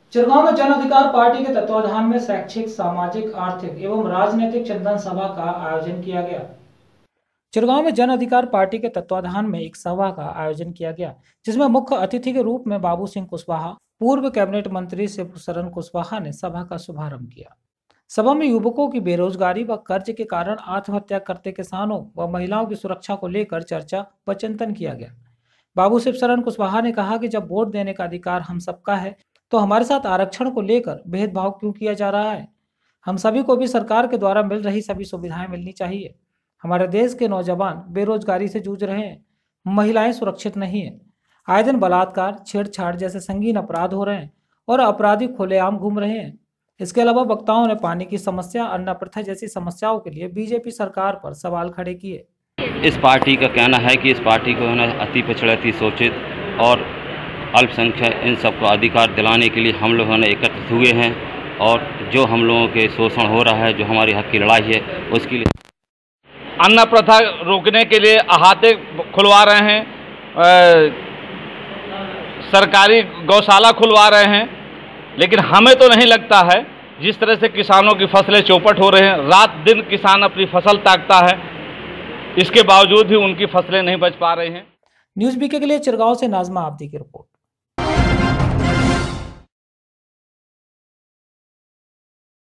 चिरगांव में जन अधिकार पार्टी के तत्वाधान में शैक्षिक, सामाजिक, आर्थिक एवं राजनीतिक चिंतन सभा का आयोजन किया गया। चिरगांव में जन अधिकार पार्टी के तत्वाधान में एक सभा का आयोजन किया गया, जिसमें मुख्य अतिथि के रूप में बाबू सिंह कुशवाहा, पूर्व कैबिनेट मंत्री शिवशरण कुशवाहा ने सभा का शुभारंभ किया। सभा में युवकों की बेरोजगारी व कर्ज के कारण आत्महत्या करते किसानों व महिलाओं की सुरक्षा को लेकर चर्चा व चिंतन किया गया। बाबू शिवशरण कुशवाहा ने कहा कि जब वोट देने का अधिकार हम सबका है, तो हमारे साथ आरक्षण को लेकर भेदभाव क्यों किया जा रहा है। हम सभी को भी सरकार के द्वारा मिल रही सभी सुविधाएं मिलनी चाहिए। हमारे देश के नौजवान बेरोजगारी से जूझ रहे हैं, महिलाएं सुरक्षित नहीं है, आए दिन बलात्कार, छेड़छाड़ जैसे संगीन अपराध हो रहे हैं और अपराधी खुलेआम घूम रहे हैं। इसके अलावा वक्ताओं ने पानी की समस्या, अन्न प्रथा जैसी समस्याओं के लिए बीजेपी सरकार पर सवाल खड़े किए। इस पार्टी का कहना है कि इस पार्टी को अति पिछड़े, अति शोषित और अल्पसंख्यक इन सबको अधिकार दिलाने के लिए हम लोगों ने एकत्रित हुए हैं और जो हम लोगों के शोषण हो रहा है, जो हमारी हक की लड़ाई है, उसके लिए अन्न प्रथा रोकने के लिए अहाते खुलवा रहे हैं, सरकारी गौशाला खुलवा रहे हैं। लेकिन हमें तो नहीं लगता है, जिस तरह से किसानों की फसलें चौपट हो रहे हैं, रात दिन किसान अपनी फसल ताकता है, इसके बावजूद भी उनकी फसलें नहीं बच पा रही हैं। न्यूज़ बीके के लिए चिरगांव से नाजमा आब्दी की रिपोर्ट।